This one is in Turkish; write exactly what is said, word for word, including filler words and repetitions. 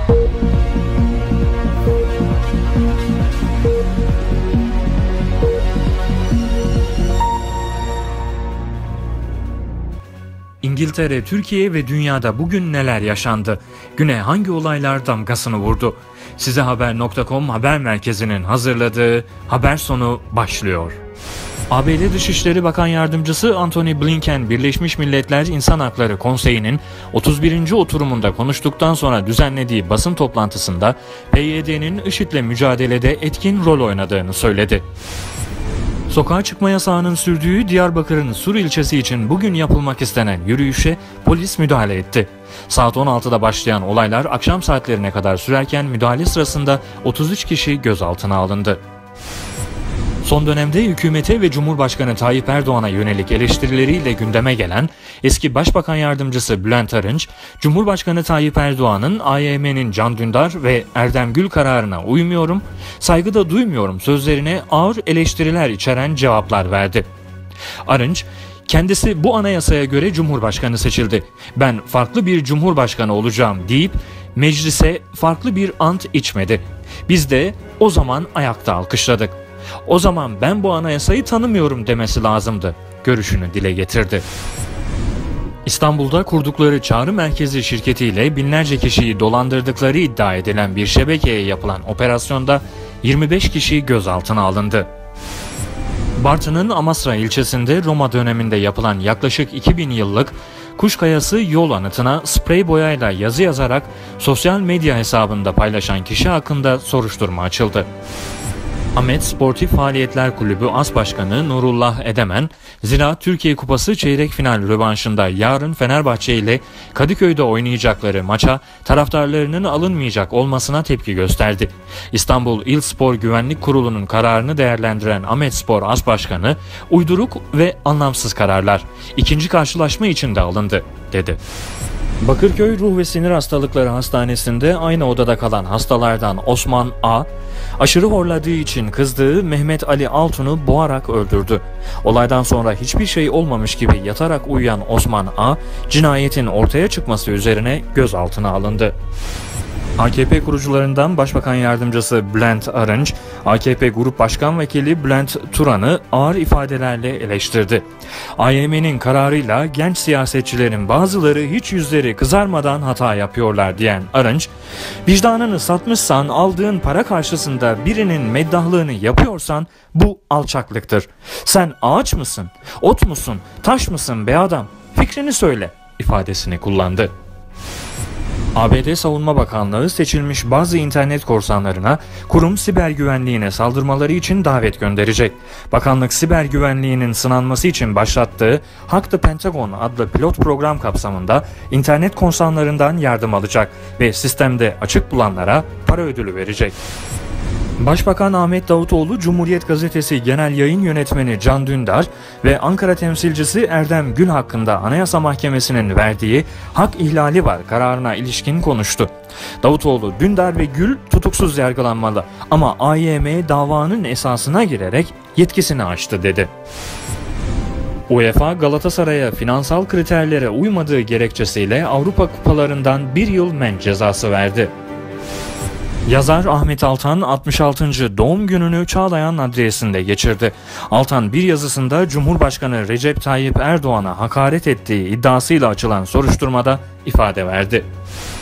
İngiltere, Türkiye ve dünyada bugün neler yaşandı? Güne hangi olaylar damgasını vurdu? Size haber nokta com haber merkezinin hazırladığı Haber Sonu başlıyor. A B D Dışişleri Bakan Yardımcısı Antony Blinken, Birleşmiş Milletler İnsan Hakları Konseyi'nin otuz birinci oturumunda konuştuktan sonra düzenlediği basın toplantısında P Y D'nin IŞİD'le mücadelede etkin rol oynadığını söyledi. Sokağa çıkma yasağının sürdüğü Diyarbakır'ın Sur ilçesi için bugün yapılmak istenen yürüyüşe polis müdahale etti. Saat on altıda başlayan olaylar akşam saatlerine kadar sürerken müdahale sırasında otuz üç kişi gözaltına alındı. Son dönemde hükümete ve Cumhurbaşkanı Tayyip Erdoğan'a yönelik eleştirileriyle gündeme gelen eski Başbakan Yardımcısı Bülent Arınç, Cumhurbaşkanı Tayyip Erdoğan'ın A Y M'nin Can Dündar ve Erdem Gül kararına uymuyorum, saygı da duymuyorum sözlerine ağır eleştiriler içeren cevaplar verdi. Arınç, kendisi bu anayasaya göre Cumhurbaşkanı seçildi. Ben farklı bir Cumhurbaşkanı olacağım deyip meclise farklı bir ant içmedi. Biz de o zaman ayakta alkışladık. O zaman ben bu anayasayı tanımıyorum demesi lazımdı görüşünü dile getirdi. İstanbul'da kurdukları çağrı merkezi şirketiyle binlerce kişiyi dolandırdıkları iddia edilen bir şebekeye yapılan operasyonda yirmi beş kişi gözaltına alındı. Bartın'ın Amasra ilçesinde Roma döneminde yapılan yaklaşık iki bin yıllık Kuşkayası yol anıtına sprey boyayla yazı yazarak sosyal medya hesabında paylaşan kişi hakkında soruşturma açıldı. Ahmet Sportif Faaliyetler Kulübü As Başkanı Nurullah Edemen, Zira Türkiye Kupası çeyrek final rövanşında yarın Fenerbahçe ile Kadıköy'de oynayacakları maça taraftarlarının alınmayacak olmasına tepki gösterdi. İstanbul İl Spor Güvenlik Kurulu'nun kararını değerlendiren Ahmet Spor As Başkanı, uyduruk ve anlamsız kararlar ikinci karşılaşma için de alındı, dedi. Bakırköy Ruh ve Sinir Hastalıkları Hastanesi'nde aynı odada kalan hastalardan Osman A, aşırı horladığı için kızdığı Mehmet Ali Altun'u boğarak öldürdü. Olaydan sonra hiçbir şey olmamış gibi yatarak uyuyan Osman A, cinayetin ortaya çıkması üzerine gözaltına alındı. A K P kurucularından Başbakan Yardımcısı Bülent Arınç, A K P Grup Başkan Vekili Bülent Turan'ı ağır ifadelerle eleştirdi. A Y M'nin kararıyla genç siyasetçilerin bazıları hiç yüzleri kızarmadan hata yapıyorlar diyen Arınç, vicdanını satmışsan, aldığın para karşısında birinin meddahlığını yapıyorsan bu alçaklıktır. Sen ağaç mısın, ot musun, taş mısın be adam, fikrini söyle ifadesini kullandı. A B D Savunma Bakanlığı seçilmiş bazı internet korsanlarına kurum siber güvenliğine saldırmaları için davet gönderecek. Bakanlık siber güvenliğinin sınanması için başlattığı Hack the Pentagon adlı pilot program kapsamında internet korsanlarından yardım alacak ve sistemde açık bulanlara para ödülü verecek. Başbakan Ahmet Davutoğlu, Cumhuriyet Gazetesi Genel Yayın Yönetmeni Can Dündar ve Ankara temsilcisi Erdem Gül hakkında Anayasa Mahkemesi'nin verdiği hak ihlali var kararına ilişkin konuştu. Davutoğlu, Dündar ve Gül tutuksuz yargılanmalı ama A Y M davanın esasına girerek yetkisini aştı, dedi. UEFA, Galatasaray'a finansal kriterlere uymadığı gerekçesiyle Avrupa Kupalarından bir yıl men cezası verdi. Yazar Ahmet Altan altmış altıncı doğum gününü Çağlayan Adliyesi'nde geçirdi. Altan bir yazısında Cumhurbaşkanı Recep Tayyip Erdoğan'a hakaret ettiği iddiasıyla açılan soruşturmada ifade verdi.